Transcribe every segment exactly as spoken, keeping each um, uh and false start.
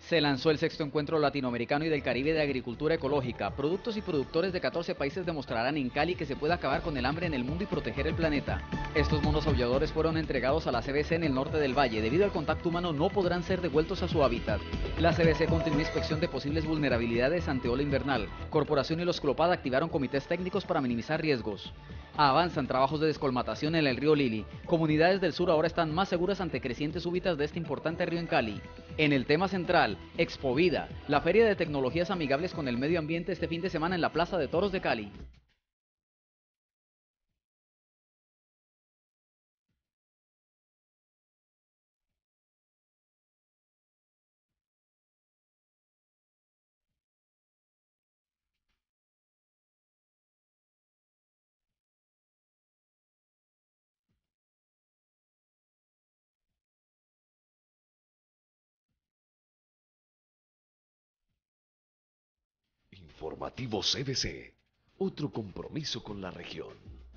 Se lanzó el sexto encuentro latinoamericano y del Caribe de agricultura ecológica. Productos y productores de catorce países demostrarán en Cali que se puede acabar con el hambre en el mundo y proteger el planeta. Estos monos aulladores fueron entregados a la C B C en el norte del valle. Debido al contacto humano no podrán ser devueltos a su hábitat. La C B C continúa inspección de posibles vulnerabilidades ante ola invernal. Corporación y los CLOPAD activaron comités técnicos para minimizar riesgos. Avanzan trabajos de descolmatación en el río Lili. Comunidades del sur ahora están más seguras ante crecientes súbitas de este importante río en Cali. En el tema central, Expovida, la feria de tecnologías amigables con el medio ambiente este fin de semana en la Plaza de Toros de Cali. Informativo C B C, otro compromiso con la región.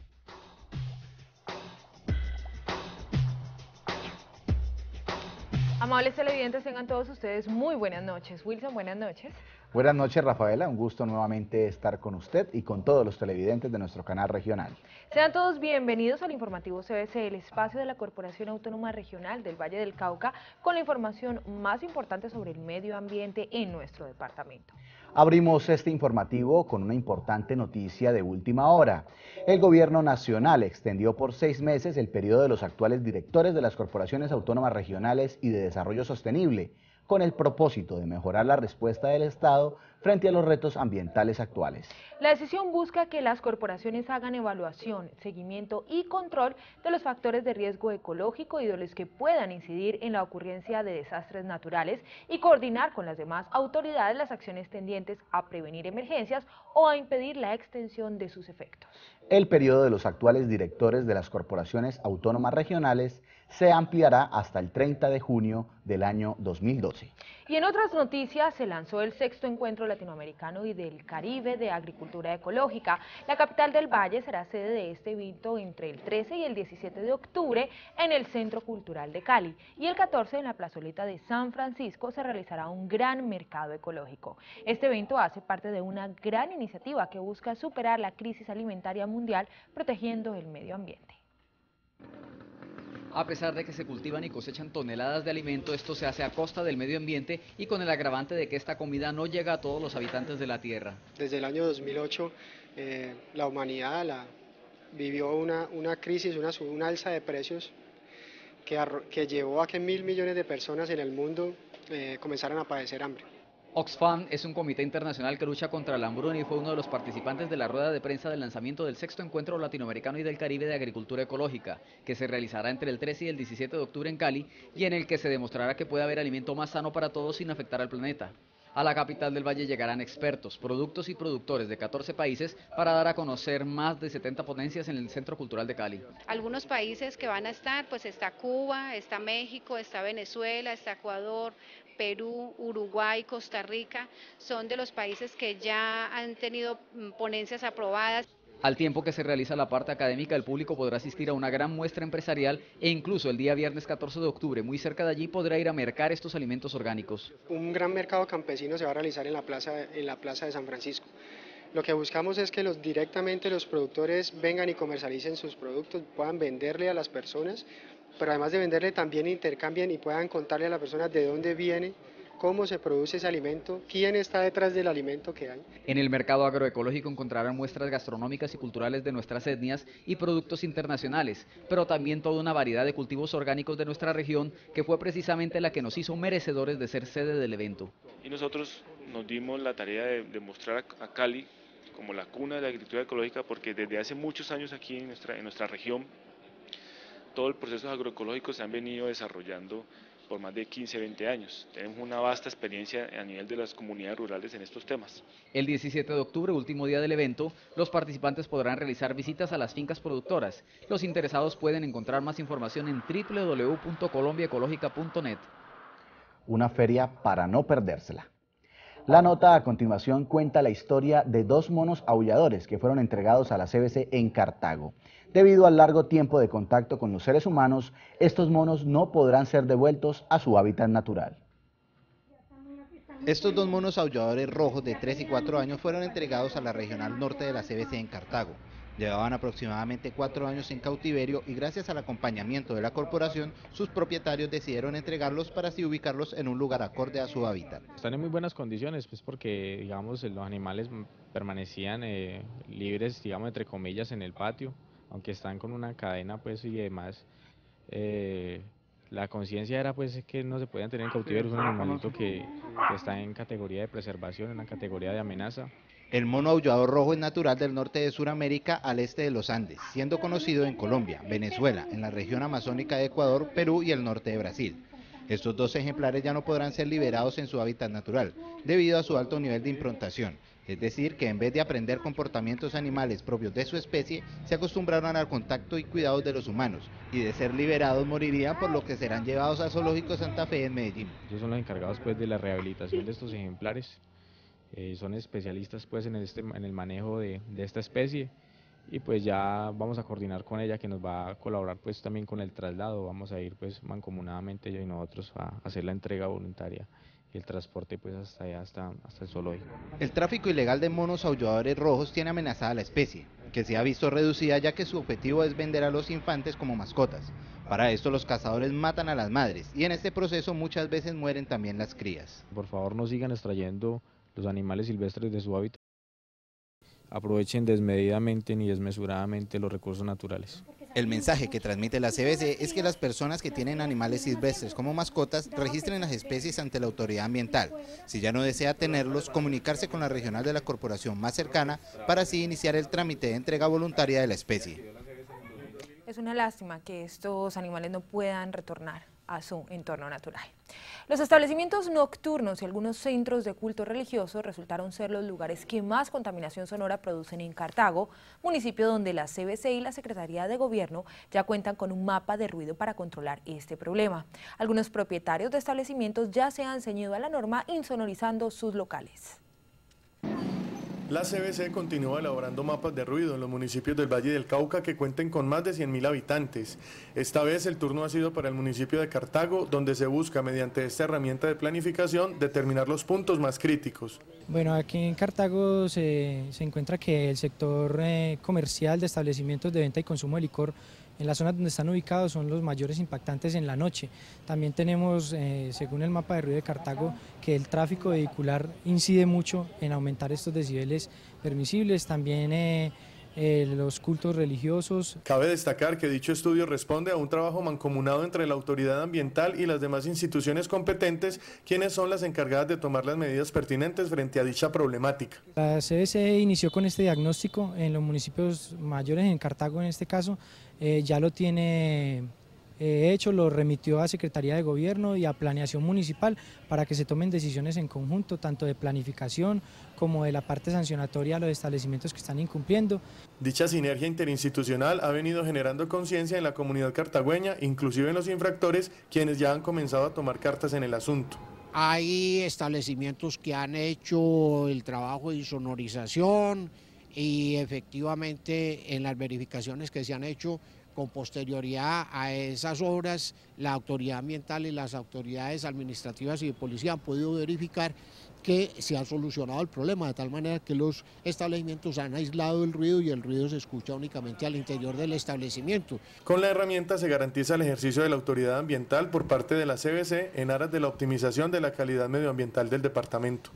Amables televidentes, tengan todos ustedes muy buenas noches. Wilson, buenas noches. Buenas noches, Rafaela, un gusto nuevamente estar con usted y con todos los televidentes de nuestro canal regional. Sean todos bienvenidos al informativo C B C, el espacio de la Corporación Autónoma Regional del Valle del Cauca, con la información más importante sobre el medio ambiente en nuestro departamento. Abrimos este informativo con una importante noticia de última hora. El gobierno nacional extendió por seis meses el periodo de los actuales directores de las corporaciones autónomas regionales y de desarrollo sostenible, con el propósito de mejorar la respuesta del Estado frente a los retos ambientales actuales. La decisión busca que las corporaciones hagan evaluación, seguimiento y control de los factores de riesgo ecológico y de los que puedan incidir en la ocurrencia de desastres naturales y coordinar con las demás autoridades las acciones tendientes a prevenir emergencias o a impedir la extensión de sus efectos. El periodo de los actuales directores de las corporaciones autónomas regionales se ampliará hasta el treinta de junio del año dos mil doce. Y en otras noticias, se lanzó el sexto encuentro latinoamericano y del Caribe de agricultura ecológica. La capital del Valle será sede de este evento entre el trece y el diecisiete de octubre en el Centro Cultural de Cali, y el catorce en la plazoleta de San Francisco se realizará un gran mercado ecológico. Este evento hace parte de una gran iniciativa que busca superar la crisis alimentaria mundial protegiendo el medio ambiente. A pesar de que se cultivan y cosechan toneladas de alimento, esto se hace a costa del medio ambiente y con el agravante de que esta comida no llega a todos los habitantes de la tierra. Desde el año dos mil ocho eh, la humanidad la, vivió una, una crisis, una, una alza de precios que, que llevó a que mil millones de personas en el mundo eh, comenzaran a padecer hambre. Oxfam es un comité internacional que lucha contra la hambruna y fue uno de los participantes de la rueda de prensa del lanzamiento del sexto encuentro latinoamericano y del Caribe de agricultura ecológica, que se realizará entre el trece y el diecisiete de octubre en Cali, y en el que se demostrará que puede haber alimento más sano para todos sin afectar al planeta. A la capital del Valle llegarán expertos, productos y productores de catorce países para dar a conocer más de setenta ponencias en el Centro Cultural de Cali. Algunos países que van a estar, pues está Cuba, está México, está Venezuela, está Ecuador, Perú, Uruguay, Costa Rica, son de los países que ya han tenido ponencias aprobadas. Al tiempo que se realiza la parte académica, el público podrá asistir a una gran muestra empresarial e incluso el día viernes catorce de octubre, muy cerca de allí, podrá ir a mercar estos alimentos orgánicos. Un gran mercado campesino se va a realizar en la plaza, en la plaza de San Francisco. Lo que buscamos es que los, directamente los productores vengan y comercialicen sus productos, puedan venderle a las personas, pero además de venderle también intercambien y puedan contarle a las personas de dónde viene, cómo se produce ese alimento, quién está detrás del alimento que hay. En el mercado agroecológico encontrarán muestras gastronómicas y culturales de nuestras etnias y productos internacionales, pero también toda una variedad de cultivos orgánicos de nuestra región, que fue precisamente la que nos hizo merecedores de ser sede del evento. Y nosotros nos dimos la tarea de, de mostrar a Cali como la cuna de la agricultura ecológica, porque desde hace muchos años aquí en nuestra, en nuestra región, todos los procesos agroecológicos se han venido desarrollando por más de quince, veinte años. Tenemos una vasta experiencia a nivel de las comunidades rurales en estos temas. El diecisiete de octubre, último día del evento, los participantes podrán realizar visitas a las fincas productoras. Los interesados pueden encontrar más información en w w w punto colombia ecológica punto net. Una feria para no perdérsela. La nota a continuación cuenta la historia de dos monos aulladores que fueron entregados a la C B C en Cartago. Debido al largo tiempo de contacto con los seres humanos, estos monos no podrán ser devueltos a su hábitat natural. Estos dos monos aulladores rojos de tres y cuatro años fueron entregados a la Regional Norte de la C B C en Cartago. Llevaban aproximadamente cuatro años en cautiverio y gracias al acompañamiento de la corporación, sus propietarios decidieron entregarlos para así ubicarlos en un lugar acorde a su hábitat. Están en muy buenas condiciones, pues porque digamos los animales permanecían eh, libres, digamos entre comillas, en el patio, aunque están con una cadena pues y demás. Eh, la conciencia era pues que no se podían tener en cautiverio, es un animalito que, que está en categoría de preservación, en la categoría de amenaza. El mono aullador rojo es natural del norte de Sudamérica al este de los Andes, siendo conocido en Colombia, Venezuela, en la región amazónica de Ecuador, Perú y el norte de Brasil. Estos dos ejemplares ya no podrán ser liberados en su hábitat natural, debido a su alto nivel de improntación, es decir, que en vez de aprender comportamientos animales propios de su especie, se acostumbraron al contacto y cuidados de los humanos, y de ser liberados morirían, por lo que serán llevados al Zoológico Santa Fe en Medellín. Ellos son los encargados pues de la rehabilitación de estos ejemplares. Eh, son especialistas pues en, este, en el manejo de, de esta especie y pues ya vamos a coordinar con ella que nos va a colaborar pues también con el traslado, vamos a ir pues mancomunadamente ella y nosotros a hacer la entrega voluntaria y el transporte pues hasta allá, hasta, hasta el zoológico. El tráfico ilegal de monos aulladores rojos tiene amenazada la especie, que se ha visto reducida ya que su objetivo es vender a los infantes como mascotas. Para esto los cazadores matan a las madres y en este proceso muchas veces mueren también las crías. Por favor no sigan extrayendo los animales silvestres de su hábitat. Aprovechen desmedidamente ni desmesuradamente los recursos naturales. El mensaje que transmite la C B C es que las personas que tienen animales silvestres como mascotas registren las especies ante la autoridad ambiental. Si ya no desea tenerlos, comunicarse con la regional de la corporación más cercana para así iniciar el trámite de entrega voluntaria de la especie. Es una lástima que estos animales no puedan retornar a su entorno natural. Los establecimientos nocturnos y algunos centros de culto religioso resultaron ser los lugares que más contaminación sonora producen en Cartago, municipio donde la C B C y la Secretaría de Gobierno ya cuentan con un mapa de ruido para controlar este problema. Algunos propietarios de establecimientos ya se han ceñido a la norma insonorizando sus locales. La C B C continúa elaborando mapas de ruido en los municipios del Valle del Cauca que cuenten con más de cien mil habitantes. Esta vez el turno ha sido para el municipio de Cartago, donde se busca mediante esta herramienta de planificación determinar los puntos más críticos. Bueno, aquí en Cartago se, se encuentra que el sector eh, comercial de establecimientos de venta y consumo de licor en las zonas donde están ubicados son los mayores impactantes en la noche. También tenemos, eh, según el mapa de ruido de Cartago, que el tráfico vehicular incide mucho en aumentar estos decibeles permisibles, también eh, eh, los cultos religiosos. Cabe destacar que dicho estudio responde a un trabajo mancomunado entre la autoridad ambiental y las demás instituciones competentes, quienes son las encargadas de tomar las medidas pertinentes frente a dicha problemática. La C B C inició con este diagnóstico en los municipios mayores, en Cartago en este caso, eh, ya lo tiene eh, hecho, lo remitió a Secretaría de Gobierno y a Planeación Municipal para que se tomen decisiones en conjunto, tanto de planificación como de la parte sancionatoria a los establecimientos que están incumpliendo. Dicha sinergia interinstitucional ha venido generando conciencia en la comunidad cartagüeña, inclusive en los infractores, quienes ya han comenzado a tomar cartas en el asunto. Hay establecimientos que han hecho el trabajo de insonorización y efectivamente en las verificaciones que se han hecho con posterioridad a esas obras, la autoridad ambiental y las autoridades administrativas y de policía han podido verificar que se ha solucionado el problema, de tal manera que los establecimientos han aislado el ruido y el ruido se escucha únicamente al interior del establecimiento. Con la herramienta se garantiza el ejercicio de la autoridad ambiental por parte de la C B C en aras de la optimización de la calidad medioambiental del departamento.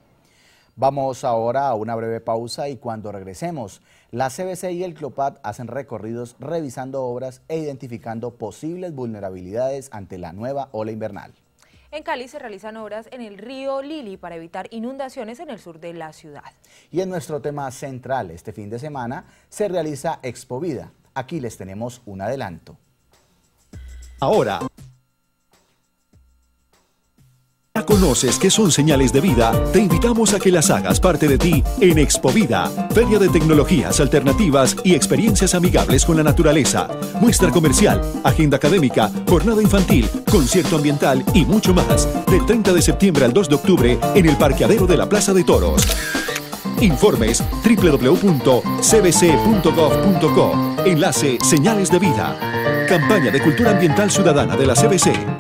Vamos ahora a una breve pausa y cuando regresemos, la C B C y el CLOPAD hacen recorridos revisando obras e identificando posibles vulnerabilidades ante la nueva ola invernal. En Cali se realizan obras en el río Lili para evitar inundaciones en el sur de la ciudad. Y en nuestro tema central este fin de semana se realiza Expovida. Aquí les tenemos un adelanto. Ahora. ¿Conoces qué son señales de vida? Te invitamos a que las hagas parte de ti en Expovida, feria de tecnologías alternativas y experiencias amigables con la naturaleza, muestra comercial, agenda académica, jornada infantil, concierto ambiental y mucho más, del treinta de septiembre al dos de octubre en el parqueadero de la Plaza de Toros. Informes doble u doble u doble u punto c b c punto gov punto co. Enlace Señales de Vida. Campaña de Cultura Ambiental Ciudadana de la C B C.